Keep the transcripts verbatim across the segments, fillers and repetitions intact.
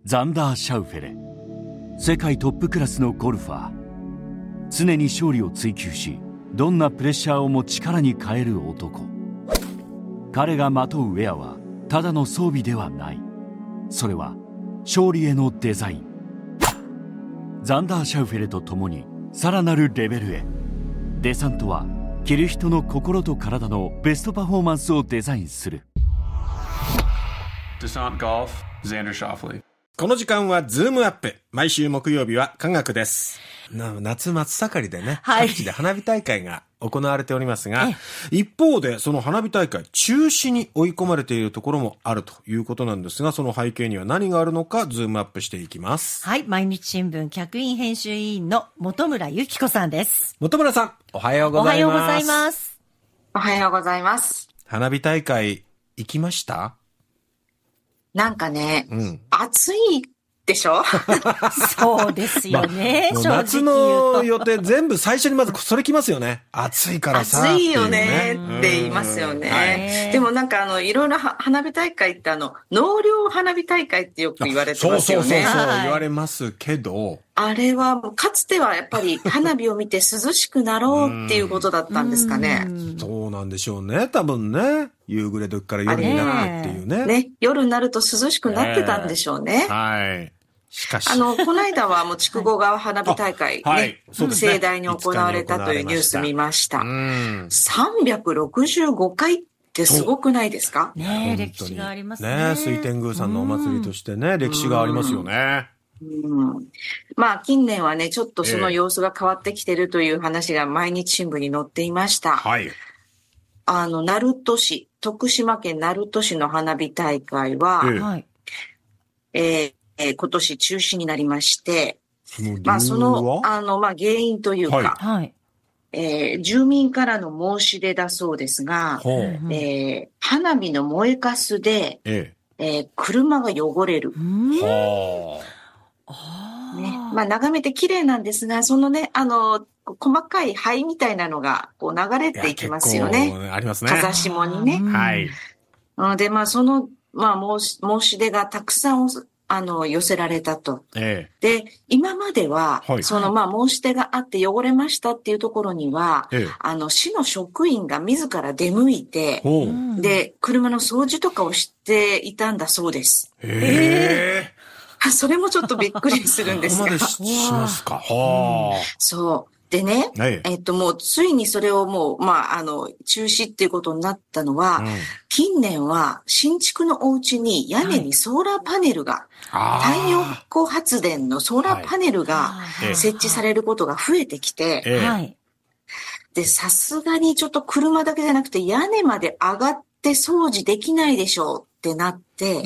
ザンダー・シャウフェレ。世界トップクラスのゴルファー。常に勝利を追求し、どんなプレッシャーをも力に変える男。彼がまとうウェアはただの装備ではない。それは勝利へのデザイン。ザンダー・シャウフェレと共にさらなるレベルへ。デサントは着る人の心と体のベストパフォーマンスをデザインする。 デサントゴルフ、ザンダー・シャウフェレ。 この時間はズームアップ。毎週木曜日は科学です。な夏真っ盛りでね、はい、各地で花火大会が行われておりますが、一方でその花火大会中止に追い込まれているところもあるということなんですが、その背景には何があるのかズームアップしていきます。 はい、毎日新聞客員編集委員の本村由紀子さんです。 本村さん、おはようございます。 おはようございます。 おはようございます。 花火大会行きました？ なんかね、 うん、 暑いでしょそうですよね。 まあ、夏の予定全部最初にまずそれきますよね。暑いからさ。 暑いよねって言いますよね。はい、でもなんかあの、いろいろ花火大会ってあの、納涼花火大会ってよく言われてますよね。 そうそうそうそう、はい、言われますけど。 あれはもうかつてはやっぱり花火を見て涼しくなろうっていうことだったんですかね。 うそうなんでしょうね。多分ね。夕暮れ時から夜になるっていうね。 ね。夜になると涼しくなってたんでしょうね。 えー、はい。しかし。 あの、この間はもう筑後川花火大会ね、はい、そうですね、盛大に行われたというニュース見ました。うん、さんびゃくろくじゅうごかいってすごくないですか？ ねえ、歴史がありますね。 ねえ、水天宮さんのお祭りとしてね、歴史がありますよね。 うん、まあ近年はね、ちょっとその様子が変わってきてるという話が毎日新聞に載っていました。 はい。 あの、鳴門市、徳島県鳴門市の花火大会は、 はいえーえー、今年中止になりまして、まあその、あの、まあ原因というか、 はい、 えー、住民からの申し出だそうですが、えー、花火の燃えかすで、えええー、車が汚れる。 はね、まあ眺めて綺麗なんですが、そのね、あの、細かい灰みたいなのがこう流れていきますよね。 ありますね。 風下にね。 はい。 で、まあその、まあ申し、申し出がたくさんあの、寄せられたと。 ええ、 で、今までは、はい、その、まあ、申し出があって汚れましたっていうところには、ええ、あの、市の職員が自ら出向いて、で、車の掃除とかをしていたんだそうです。 へえ。 それもちょっとびっくりするんですが。 ここまでしますか。はあ。そう。でね、はい、えっと、もう、ついにそれをもう、まあ、あの、中止っていうことになったのは、うん、近年は、新築のお家に屋根にソーラーパネルが、はい、太陽光発電のソーラーパネルが設置されることが増えてきて、はい、で、さすがにちょっと車だけじゃなくて屋根まで上がって掃除できないでしょうってなって、うん、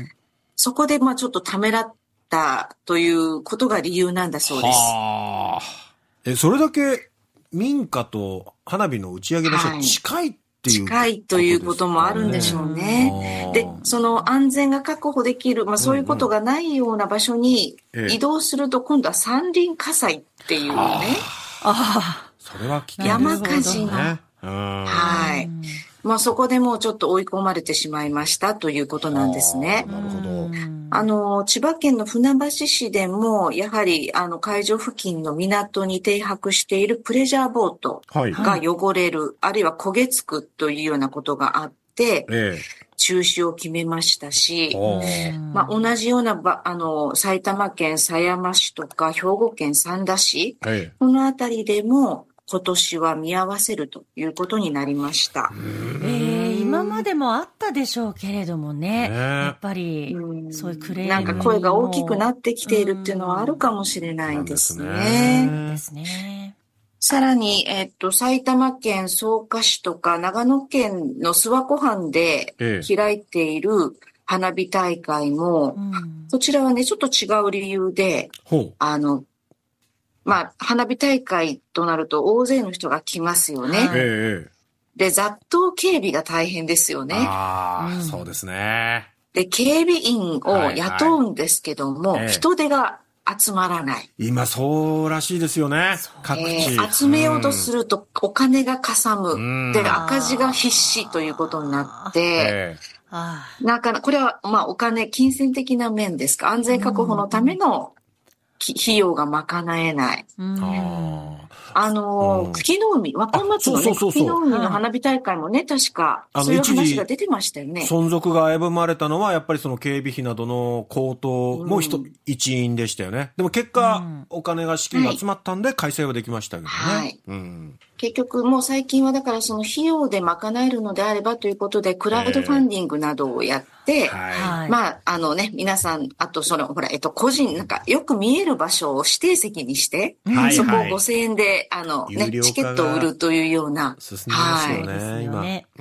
そこで、まあ、ちょっとためらったということが理由なんだそうです。 はあ。え、それだけ民家と花火の打ち上げ場所近いっていう、 はい、近いということもあるんでしょうね。で、その安全が確保できる、まあそういうことがないような場所に移動すると今度は山林火災っていうね。 ああ。それは危険ですね。 山火事の。はい。まあそこでもうちょっと追い込まれてしまいましたということなんですね。 なるほど。 あの、千葉県の船橋市でも、やはり、あの、海上付近の港に停泊しているプレジャーボートが汚れる、はい、あるいは焦げつくというようなことがあって、ええ、中止を決めましたし、まあ、同じようなば、あの、埼玉県狭山市とか、兵庫県三田市、ええ、このあたりでも、今年は見合わせるということになりました。 えー、今までもあったでしょうけれどもね、ねやっぱりそういうクレームなんか声が大きくなってきているっていうのはあるかもしれないですね。 そうですね。 さらに、えっと、埼玉県草加市とか長野県の諏訪湖畔で開いている花火大会も、ええ、こちらはね、ちょっと違う理由で、あの、まあ、花火大会となると大勢の人が来ますよね。はい、で、雑踏警備が大変ですよね。 ああ、うん、そうですね。 で、警備員を雇うんですけども、はいはい、人手が集まらない。 今そうらしいですよね。各地、 えー。集めようとするとお金がかさむ。うん、で、赤字が必至ということになって、えーなかなか、これは、まあ、お金、金銭的な面ですか。安全確保のための費用が賄えない。うん、あの、茎の海、若松のね、茎の海の花火大会もね、確か、そういう話が出てましたよね。 存続が危ぶまれたのは、やっぱりその警備費などの高騰も一、うん、一因でしたよね。でも結果、うん、お金が資金が集まったんで、開催はできましたけどね。はい。うん、 結局、もう最近はだからその費用で賄えるのであればということで、クラウドファンディングなどをやって、はい、まあ、あのね、皆さん、あとその、ほら、えっと、個人、なんか、よく見える場所を指定席にして、はい、そこをごせんえんで、あの、ね、チケットを売るというような。 進みますよね、はい、今。 うん。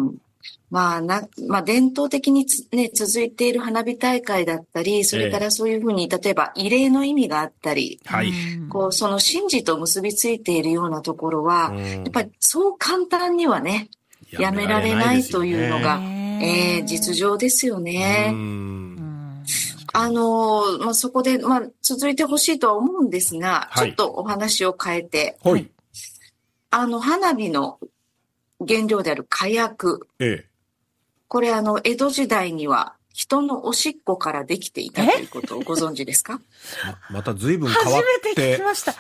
うんまあ、な、まあ、伝統的につね、続いている花火大会だったり、それからそういうふうに、例えば、慰霊の意味があったり、はい。こう、その神事と結びついているようなところは、やっぱりそう簡単にはね、やめられないというのが、えー、実情ですよね。うんあの、まあ、そこで、まあ、続いてほしいとは思うんですが、はい、ちょっとお話を変えて、はい。あの、花火の原料である火薬。ええ。これあの、江戸時代には人のおしっこからできていたということをご存知ですか？ ま, また随分変わって。 初めて聞きました。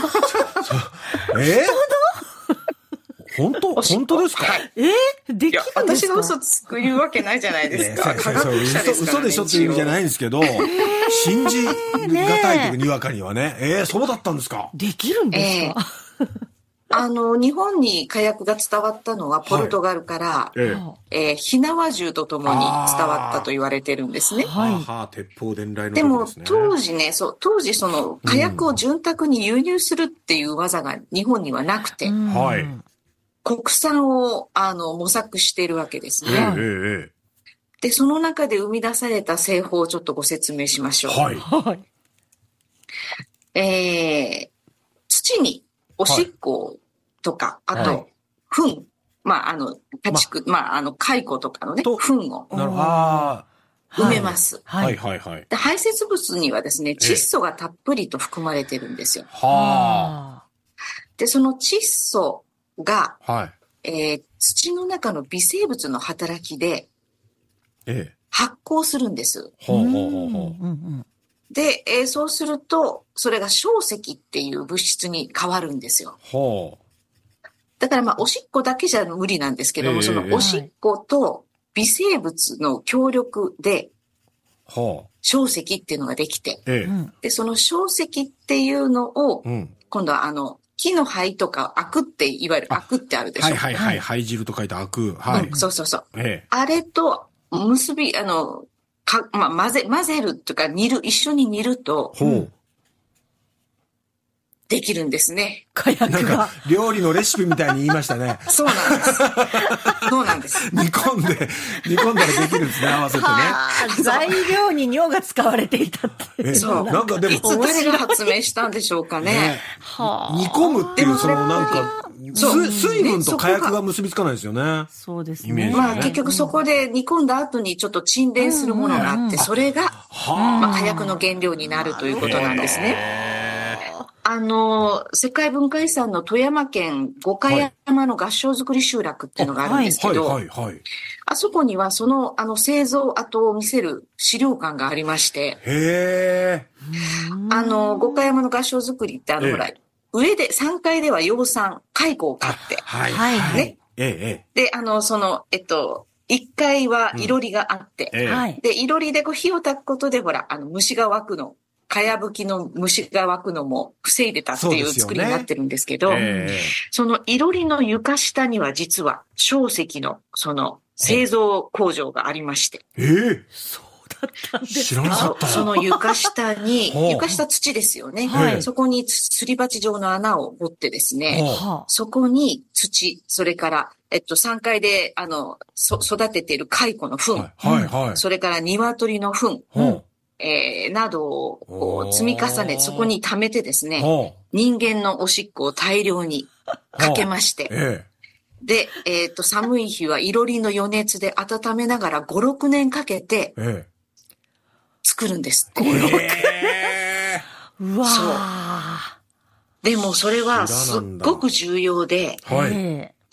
えー、本当本当ですか？はい、 えー、できるんですか？ 私が嘘つく言うわけないじゃないですか。 科学者ですからね、嘘でしょっていう意味じゃないんですけど、えー、信じがたいというにわかにはね、えー、そうだったんですか？ できるんですか？えーあの、日本に火薬が伝わったのはポルトガルから、はいえええー、火縄銃とともに伝わったと言われてるんですね。はい。 はあ、鉄砲伝来の、ね、 でも、当時ね、そう、当時その火薬を潤沢に輸入するっていう技が日本にはなくて、はい。国産を、あの、模索しているわけですね。ええ、で、その中で生み出された製法をちょっとご説明しましょう。はい。はい。えー、土に、おしっことか、はい、あと、糞、はい、まあ、あの、家畜、ま、まあ、あの、蚕とかのね、糞を埋めます。はい、はい、はい。で、排泄物にはですね、窒素がたっぷりと含まれてるんですよ。はあ。で、その窒素が、はい、えー、土の中の微生物の働きで、ええ、発酵するんです。ほうほうほうほう。で、えー、そうすると、それが硝石っていう物質に変わるんですよ。ほう。だからまあ、おしっこだけじゃ無理なんですけども、えー、そのおしっこと微生物の協力で、硝石っていうのができて、えー、で、その硝石っていうのを、うん、今度はあの、木の灰とか、アクって、いわゆるアクってあるでしょ。 はいはいはい、灰汁と書いてアク。はい。 うん、そうそうそう。えー、あれと結び、あの、か、まあ、混ぜ、混ぜるというか煮る、一緒に煮ると、ほう。できるんですね。 火薬が。なんか、 料理のレシピみたいに言いましたね。 そうなんです。そうなんです。 煮込んで、煮込んだらできるんですね、合わせてね。 材料に尿が使われていたって。 そう。なんかでも、いつ誰が発明したんでしょうかね。ねはあ、煮込むっていう、そのなんか、水分と火薬が結びつかないですよね。 そうですね。 まあ結局そこで煮込んだ後にちょっと沈殿するものがあって、それが、まあ火薬の原料になるということなんですね。あの、世界文化遺産の富山県五箇山の合掌造り集落っていうのがあるんですけど、あそこにはその、あの、製造跡を見せる資料館がありまして、へー。あの、五箇山の合掌造りってあの、ほら、上で、さんがいでは養蚕、蚕を飼って、はい。はい。ね。ええ。で、あの、その、えっと、いっかいは囲炉裏があって、うんええ、で、囲炉裏でこう火を焚くことで、ほら、あの、虫が湧くの、かやぶきの虫が湧くのも防いでたっていう作りになってるんですけど、そ, えー、その囲炉裏の床下には実は硝石のその製造工場がありまして。 えー、 そうだったんですか？ 知らなかった。 そ, その床下に、床下土ですよね。はい、そこにすり鉢状の穴を掘ってですね、そこに土、それから、えっと、さんがいで、あの、そ育てている蚕の糞、はいはいはい、それから鶏の糞、うんえー、などをこう積み重ね、そこに溜めてですね、人間のおしっこを大量にかけまして、ええ、で、えっと、寒い日は囲炉裏の余熱で温めながらご、ろくねんかけて、作るんです。 ご、ろくねん、えー、うわー。 でもそれはすっごく重要で、はい、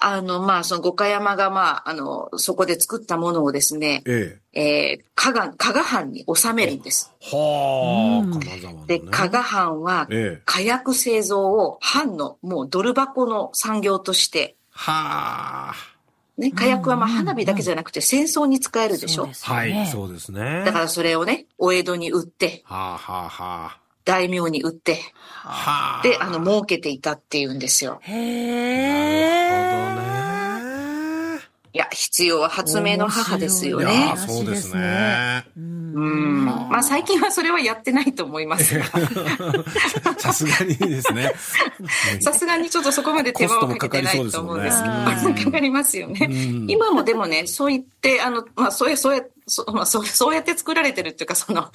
あの、まあ、その五箇山が、まあ、あの、そこで作ったものをですね、えええー、加賀、加賀藩に収めるんです。 はあ、金沢のね。 で、加賀藩は、火薬製造を藩のもうドル箱の産業として、はあ。ね、火薬はまあ花火だけじゃなくて戦争に使えるでしょ。 はい、そうですね。 だからそれをね、お江戸に売って、 はあはあはあ、 大名に売って、はあ、で、あの、儲けていたっていうんですよ。 へえ。 なるほどね。 いや、必要は発明の母ですよね。 いや、そうですね。 うん。まあ最近はそれはやってないと思いますが。 さすがにですね。 さすがにちょっとそこまで手間をかけてないと思うんですけど。かかりますよね。今もでもね、そう言って、あの、まあそうや、そうや、そまあそう、そうやって作られてるっていうか、その、はい、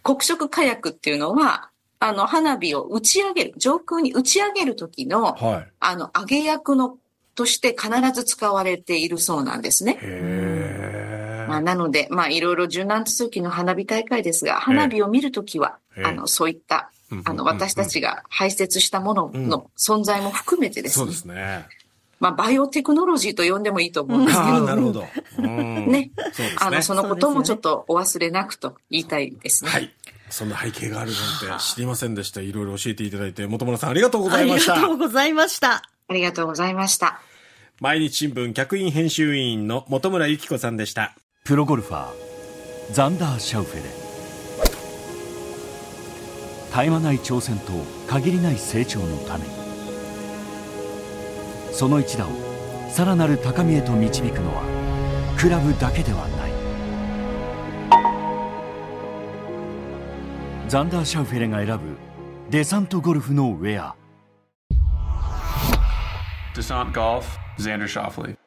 黒色火薬っていうのは、あの、花火を打ち上げる、上空に打ち上げる時の、はい、あの、揚げ役の、として必ず使われているそうなんですね。へー。まあ、なので、まあ、いろいろ柔軟続きの花火大会ですが、花火を見るときは、あの、そういった、あの、私たちが排泄したものの存在も含めてですね。 そうですね。 まあ、バイオテクノロジーと呼んでもいいと思うんですけど。 あ、なるほど。 ね。そうですね。あの、そのこともちょっとお忘れなくと言いたいですね。 はい。そんな背景があるなんて知りませんでした。いろいろ教えていただいて、本村さんありがとうございました。 ありがとうございました。 ありがとうございました。 毎日新聞客員編集委員の本村由紀子さんでした。 プロゴルファーザンダー・シャウフェレ。絶え間ない挑戦と限りない成長のために、その一打をさらなる高みへと導くのはクラブだけではない。ザンダー・シャウフェレが選ぶデサントゴルフのウェア。 Descent Golf, Xander Schauffele.